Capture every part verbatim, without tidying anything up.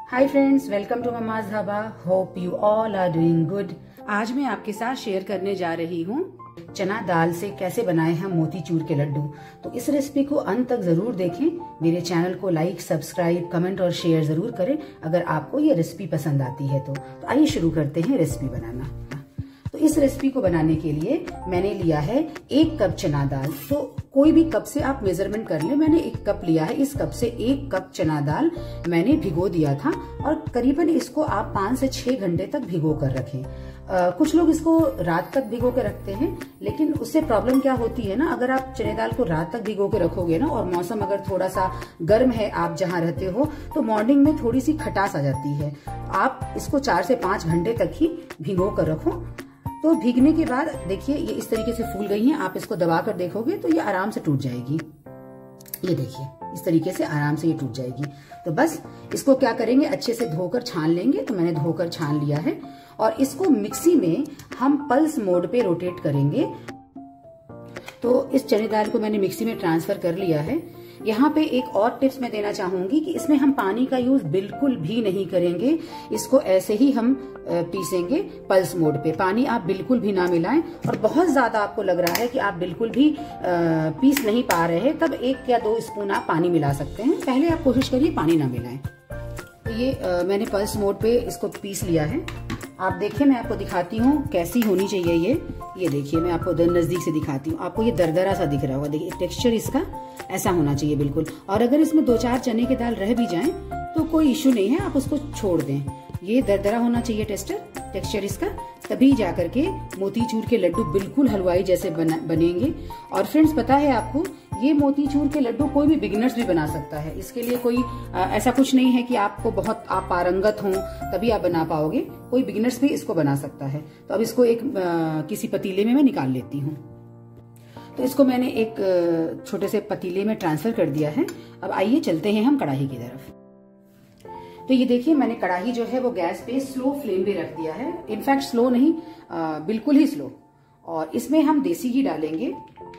Hi friends, welcome to Mamma's Dhaba. Hope you all are doing good. आज मैं आपके साथ शेयर करने जा रही हूँ चना दाल से कैसे बनाए हम मोतीचूर के लड्डू। तो इस रेसिपी को अंत तक जरूर देखें। मेरे चैनल को लाइक, सब्सक्राइब, कमेंट और शेयर जरूर करें अगर आपको ये रेसिपी पसंद आती है तो, तो आइए शुरू करते हैं रेसिपी बनाना। तो इस रेसिपी को बनाने के लिए मैंने लिया है एक कप चना दाल। तो कोई भी कप से आप मेजरमेंट कर लें। मैंने एक कप लिया है, इस कप से एक कप चना दाल मैंने भिगो दिया था और करीबन इसको आप पाँच से छह घंटे तक भिगो कर रखें। आ, कुछ लोग इसको रात तक भिगो के रखते हैं, लेकिन उससे प्रॉब्लम क्या होती है ना, अगर आप चने दाल को रात तक भिगो के रखोगे ना और मौसम अगर थोड़ा सा गर्म है आप जहाँ रहते हो तो मॉर्निंग में थोड़ी सी खटास आ जाती है। आप इसको चार से पांच घंटे तक ही भिगो कर रखो। तो भीगने के बाद देखिए ये इस तरीके से फूल गई हैं। आप इसको दबा कर देखोगे तो ये आराम से टूट जाएगी। ये देखिए इस तरीके से आराम से ये टूट जाएगी। तो बस इसको क्या करेंगे, अच्छे से धोकर छान लेंगे। तो मैंने धोकर छान लिया है और इसको मिक्सी में हम पल्स मोड पे रोटेट करेंगे। तो इस चने दाल को मैंने मिक्सी में ट्रांसफर कर लिया है। यहाँ पे एक और टिप्स मैं देना चाहूंगी कि इसमें हम पानी का यूज बिल्कुल भी नहीं करेंगे। इसको ऐसे ही हम पीसेंगे पल्स मोड पे। पानी आप बिल्कुल भी ना मिलाएं। और बहुत ज्यादा आपको लग रहा है कि आप बिल्कुल भी पीस नहीं पा रहे हैं, तब एक या दो स्पून आप पानी मिला सकते हैं। पहले आप कोशिश करिए पानी ना मिलाएं। तो ये आ, मैंने पल्स मोड पे इसको पीस लिया है। आप देखिए, मैं आपको दिखाती हूँ कैसी होनी चाहिए ये। ये देखिए, मैं आपको नजदीक से दिखाती हूँ। आपको ये दरदरा सा दिख रहा होगा। देखिए टेक्सचर इसका ऐसा होना चाहिए बिल्कुल। और अगर इसमें दो चार चने की दाल रह भी जाएं तो कोई इश्यू नहीं है, आप उसको छोड़ दें। ये दरदरा होना चाहिए टेक्सचर टेक्सचर इसका, तभी जाकर के मोतीचूर के लड्डू बिल्कुल हलवाई जैसे बना, बनेंगे। और फ्रेंड्स, पता है आपको, ये मोतीचूर के लड्डू कोई भी बिगिनर्स भी बना सकता है। इसके लिए कोई आ, ऐसा कुछ नहीं है कि आपको बहुत आप पारंगत हो तभी आप बना पाओगे। कोई बिगिनर्स भी इसको बना सकता है। तो अब इसको एक आ, किसी पतीले में मैं निकाल लेती हूँ। तो इसको मैंने एक छोटे से पतीले में ट्रांसफर कर दिया है। अब आइए चलते हैं हम कढ़ाई की तरफ। तो ये देखिए, मैंने कढ़ाई जो है वो गैस पे स्लो फ्लेम पे रख दिया है। इनफैक्ट स्लो नहीं, आ, बिल्कुल ही स्लो। और इसमें हम देसी घी डालेंगे।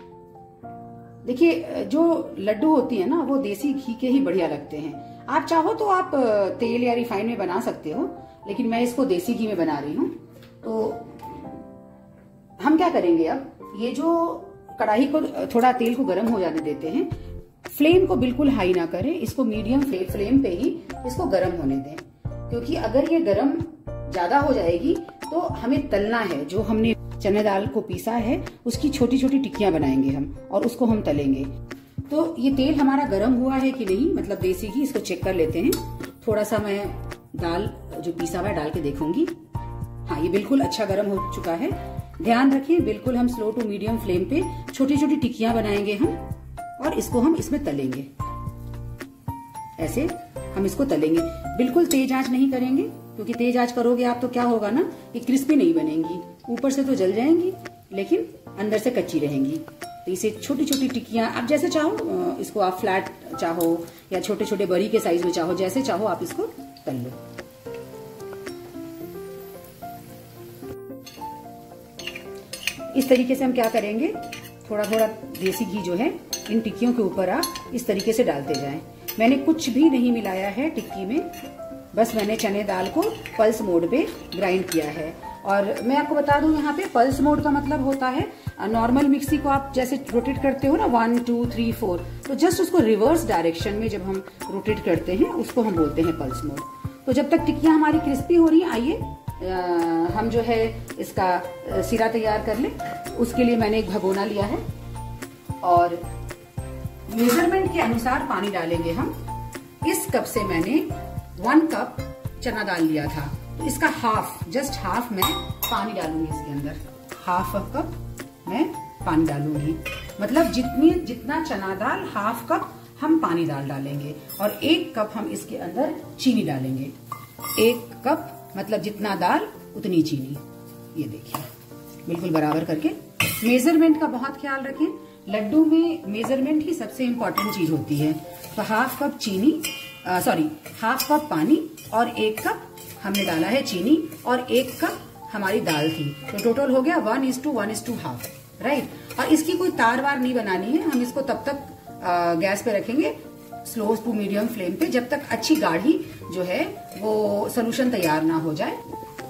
देखिए, जो लड्डू होती है ना वो देसी घी के ही बढ़िया लगते हैं। आप चाहो तो आप तेल या रिफाइन में बना सकते हो, लेकिन मैं इसको देसी घी में बना रही हूँ। तो हम क्या करेंगे, अब ये जो कढ़ाई को थोड़ा तेल को गर्म हो जाने देते हैं। फ्लेम को बिल्कुल हाई ना करें, इसको मीडियम फ्लेम पे ही इसको गर्म होने दें। क्योंकि अगर ये गर्म ज्यादा हो जाएगी तो हमें तलना है। जो हमने चने दाल को पीसा है उसकी छोटी छोटी टिक्कियां बनाएंगे हम और उसको हम तलेंगे। तो ये तेल हमारा गर्म हुआ है कि नहीं, मतलब देसी घी, इसको चेक कर लेते हैं। थोड़ा सा मैं दाल जो पीसा हुआ है डाल के देखूंगी। हाँ, ये बिल्कुल अच्छा गर्म हो चुका है। ध्यान रखिए, बिल्कुल हम स्लो टू मीडियम फ्लेम पे छोटी छोटी टिक्कियां बनाएंगे हम और इसको हम इसमें तलेंगे। ऐसे हम इसको तलेंगे। बिल्कुल तेज आंच नहीं करेंगे, क्योंकि तेज आंच करोगे आप तो क्या होगा ना, ये क्रिस्पी नहीं बनेंगी। ऊपर से तो जल जाएंगी लेकिन अंदर से कच्ची रहेंगी। तो इसे छोटी छोटी टिक्कियां आप जैसे चाहो, इसको आप फ्लैट चाहो या छोटे छोटे बड़ी के साइज में चाहो, जैसे चाहो आप इसको तल लो। इस तरीके से हम क्या करेंगे, थोड़ा थोड़ा देसी घी जो है इन टिक्कियों के ऊपर आप इस तरीके से डालते जाएं। मैंने कुछ भी नहीं मिलाया है टिक्की में, बस मैंने चने दाल को पल्स मोड पे ग्राइंड किया है। और मैं आपको बता दूं, यहाँ पे पल्स मोड का मतलब होता है, नॉर्मल मिक्सी को आप जैसे रोटेट करते हो ना, वन टू थ्री फोर, तो जस्ट उसको रिवर्स डायरेक्शन में जब हम रोटेट करते हैं उसको हम बोलते हैं पल्स मोड। तो जब तक टिक्कियां हमारी क्रिस्पी हो रही हैं, आइए हम जो है इसका सिरा तैयार कर ले। उसके लिए मैंने एक भगोना लिया है और मेजरमेंट के अनुसार पानी डालेंगे हम। इस कप से मैंने वन कप चना दाल लिया था, तो इसका हाफ, जस्ट हाफ मैं पानी डालूंगी इसके अंदर। हाफ कप मैं पानी डालूंगी, मतलब जितनी जितना चना दाल हाफ कप हम पानी दाल डालेंगे। और एक कप हम इसके अंदर चीनी डालेंगे। एक कप मतलब जितना दाल उतनी चीनी। ये देखिए बिल्कुल बराबर करके। मेजरमेंट का बहुत ख्याल रखें, लड्डू में मेजरमेंट ही सबसे इम्पोर्टेंट चीज होती है। तो हाफ कप चीनी, सॉरी हाफ कप पानी और एक कप हमने डाला है चीनी और एक कप हमारी दाल थी। तो टोटल हो गया one is to one is to half, right. और इसकी कोई तार वार नहीं बनानी है, हम इसको तब तक आ, गैस पे रखेंगे स्लो टू मीडियम फ्लेम पे जब तक अच्छी गाढ़ी जो है वो सॉल्यूशन तैयार ना हो जाए।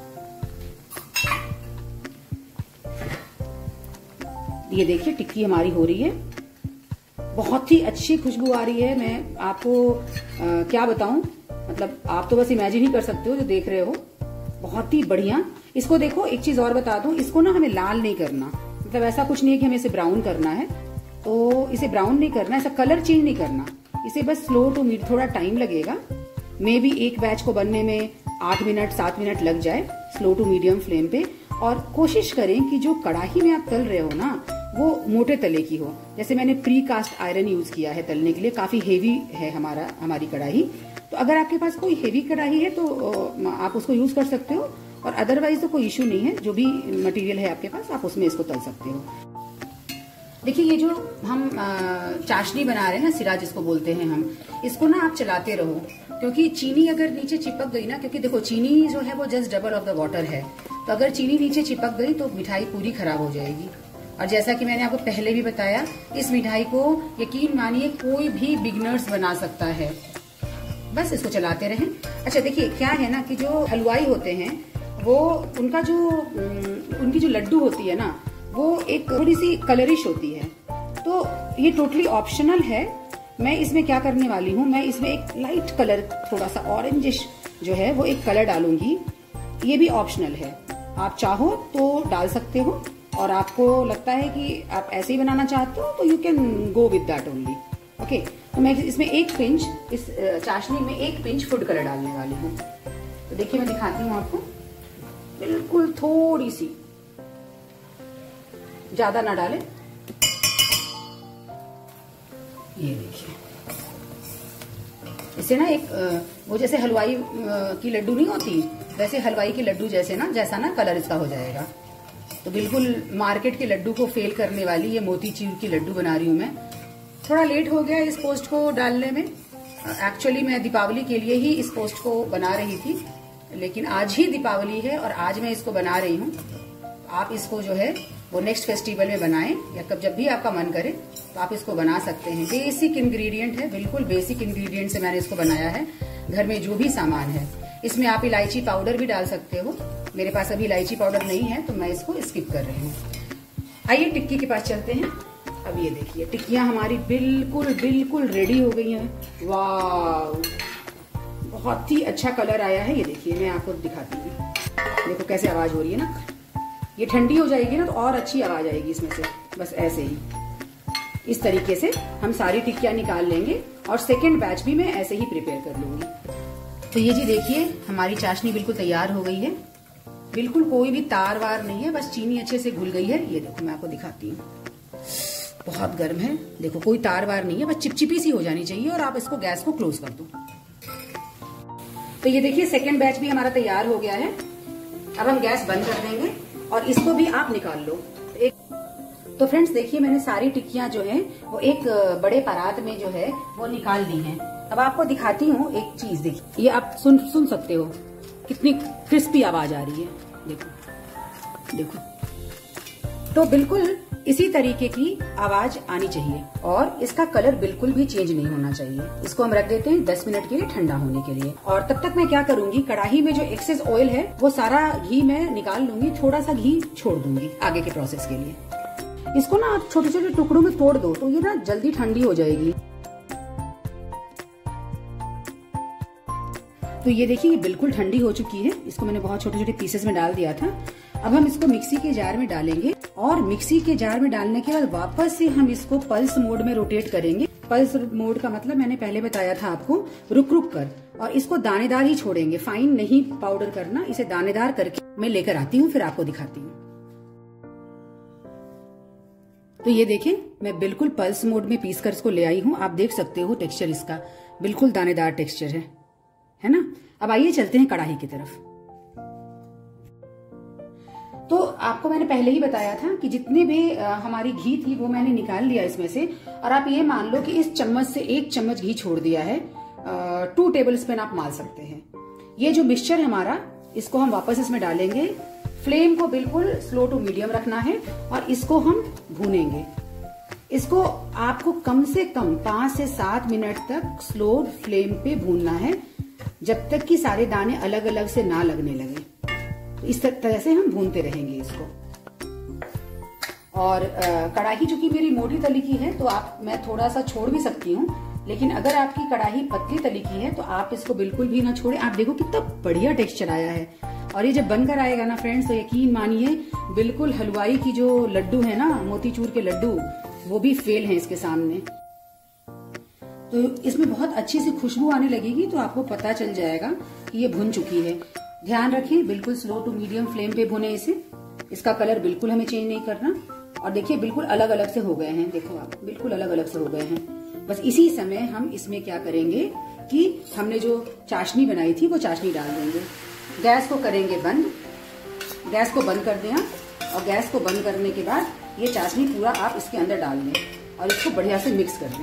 ये देखिए टिक्की हमारी हो रही है, बहुत ही अच्छी खुशबू आ रही है। मैं आपको आ, क्या बताऊं, मतलब आप तो बस इमेजिन ही कर सकते हो जो देख रहे हो, बहुत ही बढ़िया। इसको देखो, एक चीज और बता दूं, इसको ना हमें लाल नहीं करना, मतलब ऐसा कुछ नहीं है कि हमें इसे ब्राउन करना है, तो इसे ब्राउन नहीं करना, ऐसा कलर चेंज नहीं करना, इसे बस स्लो टू मीडियम, थोड़ा टाइम लगेगा, मे बी एक बैच को बनने में आठ मिनट सात मिनट लग जाए स्लो टू मीडियम फ्लेम पे। और कोशिश करें कि जो कढ़ाई में आप तल रहे हो ना वो मोटे तले की हो। जैसे मैंने प्री कास्ट आयरन यूज किया है तलने के लिए, काफी हेवी है हमारा हमारी कढ़ाई, तो अगर आपके पास कोई हेवी कढ़ाई है तो आप उसको यूज कर सकते हो, और अदरवाइज तो कोई इश्यू नहीं है, जो भी मटेरियल है आपके पास आप उसमें इसको तल सकते हो। देखिए ये जो हम चाशनी बना रहे हैं ना, सिरा जिसको बोलते हैं हम, इसको ना आप चलाते रहो, क्योंकि चीनी अगर नीचे चिपक गई ना, क्योंकि देखो चीनी जो है वो just double of the water है, तो अगर चीनी नीचे चिपक गई तो मिठाई पूरी खराब हो जाएगी। और जैसा कि मैंने आपको पहले भी बताया, इस मिठाई को यकीन मानिए कोई भी बिगनर्स बना सकता है, बस इसको चलाते रहें। अच्छा देखिए क्या है ना कि जो हलवाई होते हैं वो उनका जो उनकी जो लड्डू होती है ना वो एक थोड़ी सी कलरिश होती है, तो ये टोटली ऑप्शनल है। मैं इसमें क्या करने वाली हूँ, मैं इसमें एक लाइट कलर, थोड़ा सा ऑरेंजिश जो है वो एक कलर डालूंगी, ये भी ऑप्शनल है, आप चाहो तो डाल सकते हो, और आपको लगता है कि आप ऐसे ही बनाना चाहते हो तो you can go with that only. Okay, तो मैं इसमें एक पिंच, इस चाशनी में एक पिंच फूड कलर डालने वाली हूँ। तो देखिए मैं दिखाती हूँ आपको, बिल्कुल थोड़ी सी, ज्यादा ना डालें। ये देखिए, इससे ना एक वो जैसे हलवाई की लड्डू नहीं होती, वैसे हलवाई की लड्डू जैसे ना जैसा ना कलर इसका हो जाएगा। तो बिल्कुल मार्केट के लड्डू को फेल करने वाली ये मोतीचूर की लड्डू बना रही हूँ मैं। थोड़ा लेट हो गया इस पोस्ट को डालने में, एक्चुअली मैं दीपावली के लिए ही इस पोस्ट को बना रही थी, लेकिन आज ही दीपावली है और आज मैं इसको बना रही हूँ। आप इसको जो है वो नेक्स्ट फेस्टिवल में बनाएं, या कब जब भी आपका मन करे तो आप इसको बना सकते हैं। बेसिक इंग्रेडिएंट है, बिल्कुल बेसिक इंग्रेडिएंट से मैंने इसको बनाया है, घर में जो भी सामान है। इसमें आप इलायची पाउडर भी डाल सकते हो, मेरे पास अभी इलायची पाउडर नहीं है तो मैं इसको स्किप कर रही हूँ। आइए टिक्की के पास चलते हैं। अब ये देखिए टिक्कियां हमारी बिल्कुल बिल्कुल रेडी हो गई हैं। वाह, बहुत ही अच्छा कलर आया है। ये देखिए मैं आपको दिखाती हूँ, देखो कैसे आवाज हो रही है ना, ये ठंडी हो जाएगी ना तो और अच्छी आवाज आएगी इसमें से। बस ऐसे ही इस तरीके से हम सारी टिक्कियां निकाल लेंगे, और सेकेंड बैच भी मैं ऐसे ही प्रिपेयर कर लूंगी। तो ये जी देखिए हमारी चाशनी बिल्कुल तैयार हो गई है, बिल्कुल कोई भी तार वार नहीं है, बस चीनी अच्छे से घुल गई है। ये देखो मैं आपको दिखाती हूँ, बहुत गर्म है, देखो कोई तार वार नहीं है, बस चिपचिपी सी हो जानी चाहिए, और आप इसको गैस को क्लोज कर दो। तो ये देखिए सेकेंड बैच भी हमारा तैयार हो गया है। अब हम गैस बंद कर देंगे और इसको भी आप निकाल लो। एक तो फ्रेंड्स देखिए मैंने सारी टिक्कियां जो है वो एक बड़े परात में जो है वो निकाल दी हैं। अब आपको दिखाती हूँ एक चीज, देखिए ये आप सुन सुन सकते हो कितनी क्रिस्पी आवाज आ रही है, देखो देखो। तो बिल्कुल इसी तरीके की आवाज आनी चाहिए, और इसका कलर बिल्कुल भी चेंज नहीं होना चाहिए। इसको हम रख देते हैं दस मिनट के लिए ठंडा होने के लिए। और तब तक मैं क्या करूंगी, कढ़ाई में जो एक्सेस ऑयल है वो सारा घी मैं निकाल लूंगी, थोड़ा सा घी छोड़ दूंगी आगे के प्रोसेस के लिए। इसको ना आप छोटे छोटे टुकड़ों में तोड़ दो तो ये ना जल्दी ठंडी हो जाएगी। तो ये देखिए ये बिल्कुल ठंडी हो चुकी है, इसको मैंने बहुत छोटे छोटे पीसेस में डाल दिया था। अब हम इसको मिक्सी के जार में डालेंगे, और मिक्सी के जार में डालने के बाद वापस से हम इसको पल्स मोड में रोटेट करेंगे। पल्स मोड का मतलब मैंने पहले बताया था आपको, रुक रुक कर, और इसको दानेदार ही छोड़ेंगे, फाइन नहीं पाउडर करना, इसे दानेदार करके मैं लेकर आती हूँ, फिर आपको दिखाती हूँ। तो ये देखें मैं बिल्कुल पल्स मोड में पीस कर इसको ले आई हूँ, आप देख सकते हो टेक्सचर इसका बिल्कुल दानेदार टेक्सचर है, है ना। अब आइए चलते हैं कढ़ाई की तरफ। तो आपको मैंने पहले ही बताया था कि जितने भी आ, हमारी घी थी वो मैंने निकाल लिया इसमें से, और आप ये मान लो कि इस चम्मच से एक चम्मच घी छोड़ दिया है, आ, टू टेबल स्पून आप मार सकते हैं। ये जो मिक्सचर हमारा, इसको हम वापस इसमें डालेंगे। फ्लेम को बिल्कुल स्लो टू मीडियम रखना है और इसको हम भूनेंगे। इसको आपको कम से कम पांच से सात मिनट तक स्लो फ्लेम पे भूनना है, जब तक कि सारे दाने अलग अलग से ना लगने लगे। तो इस तरह से हम भूनते रहेंगे इसको। और कढ़ाई चूंकि मेरी मोटी तली की है तो आप मैं थोड़ा सा छोड़ भी सकती हूँ, लेकिन अगर आपकी कढ़ाई पतली तली की है तो आप इसको बिल्कुल भी ना छोड़े। आप देखो कितना बढ़िया टेक्सचर आया है। और ये जब बनकर आएगा ना फ्रेंड्स, तो यकीन मानिए बिल्कुल हलवाई की जो लड्डू है ना, मोतीचूर के लड्डू, वो भी फेल है इसके सामने। तो इसमें बहुत अच्छी सी खुशबू आने लगेगी, तो आपको पता चल जाएगा कि ये भुन चुकी है। ध्यान रखें, बिल्कुल स्लो टू मीडियम फ्लेम पे भुने इसे। इसका कलर बिल्कुल हमें चेंज नहीं करना। और देखिए बिल्कुल अलग अलग से हो गए हैं, देखो आप बिल्कुल अलग अलग से हो गए हैं। बस इसी समय हम इसमें क्या करेंगे कि हमने जो चाशनी बनाई थी वो चाशनी डाल देंगे। गैस को करेंगे बंद, गैस को बंद कर दें और गैस को बंद करने के बाद ये चाशनी पूरा आप इसके अंदर डाल दें और इसको बढ़िया से मिक्स कर दें।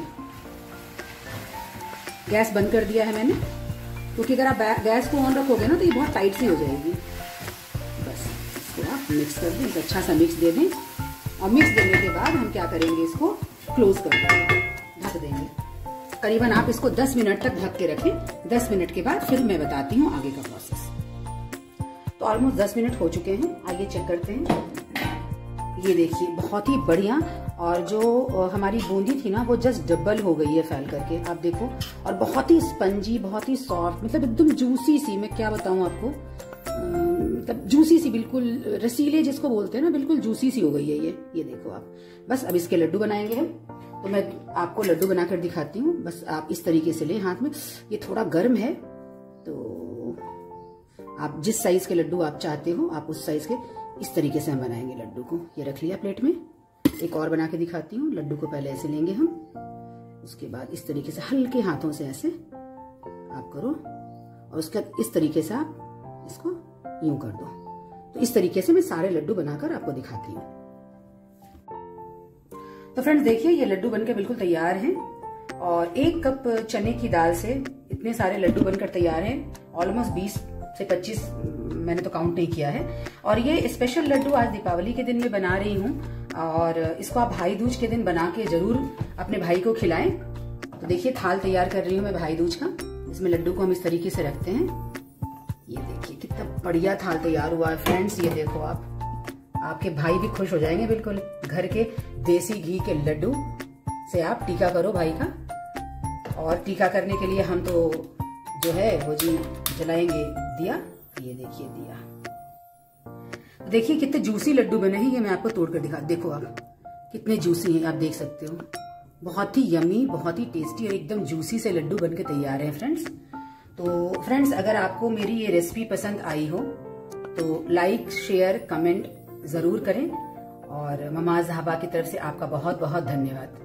गैस बंद कर दिया है मैंने, क्योंकि अगर आप गैस को ऑन रखोगे ना तो ये बहुत टाइट सी हो जाएगी। बस इसको आप मिक्स कर दें, अच्छा सा मिक्स दे दें। और मिक्स देने के बाद हम क्या करेंगे, इसको क्लोज कर देंगे, ढक देंगे। करीबन आप इसको दस मिनट तक ढक के रखें। दस मिनट के बाद फिर मैं बताती हूँ आगे का प्रोसेस। तो ऑलमोस्ट दस मिनट हो चुके हैं, आइए चेक करते हैं। ये देखिए बहुत ही बढ़िया, और जो हमारी बूंदी थी ना वो जस्ट डबल हो गई है फैल करके, आप देखो। और बहुत ही स्पंजी, बहुत ही सॉफ्ट, मतलब एकदम जूसी सी, मैं क्या बताऊं आपको, मतलब जूसी सी, बिल्कुल रसीले जिसको बोलते हैं ना, बिल्कुल जूसी सी हो गई है ये। ये देखो आप। बस अब इसके लड्डू बनाएंगे हम। तो मैं आपको लड्डू बनाकर दिखाती हूँ। बस आप इस तरीके से लें हाथ में। ये थोड़ा गर्म है, तो आप जिस साइज के लड्डू आप चाहते हो आप उस साइज के, इस तरीके से हम बनाएंगे लड्डू को। ये रख लिया प्लेट में। एक और बना के दिखाती हूँ। लड्डू को पहले ऐसे लेंगे हम, उसके बाद इस तरीके से हल्के हाथों से ऐसे आप करो, और उसके बाद इस तरीके से आप इसको यूं कर दो। तो इस तरीके से मैं सारे लड्डू बनाकर आपको दिखाती हूँ। तो फ्रेंड्स देखिए, ये लड्डू बनकर बिल्कुल तैयार हैं। और एक कप चने की दाल से इतने सारे लड्डू बनकर तैयार हैं। ऑलमोस्ट बीस से पच्चीस, मैंने तो काउंट नहीं किया है। और ये स्पेशल लड्डू आज दीपावली के दिन में बना रही हूँ, और इसको आप भाई दूज के दिन बना के जरूर अपने भाई को खिलाएं। तो देखिए थाल तैयार कर रही हूँ मैं भाई दूज का। इसमें लड्डू को हम इस तरीके से रखते हैं। ये देखिए कितना बढ़िया थाल तैयार हुआ है फ्रेंड्स। ये देखो आप, आपके भाई भी खुश हो जाएंगे। बिल्कुल घर के देसी घी के लड्डू से आप टीका करो भाई का। और टीका करने के लिए हम तो जो है वो जी जलाएंगे दिया। ये देखिए दिया। देखिए कितने जूसी लड्डू बने हैं। ये मैं आपको तोड़ कर दिखा, देखो आप कितने जूसी हैं, आप देख सकते हो। बहुत ही यमी, बहुत ही टेस्टी और एकदम जूसी से लड्डू बनके तैयार हैं फ्रेंड्स। तो फ्रेंड्स अगर आपको मेरी ये रेसिपी पसंद आई हो तो लाइक, शेयर, कमेंट जरूर करें। और ममाज ढाबा की तरफ से आपका बहुत बहुत धन्यवाद।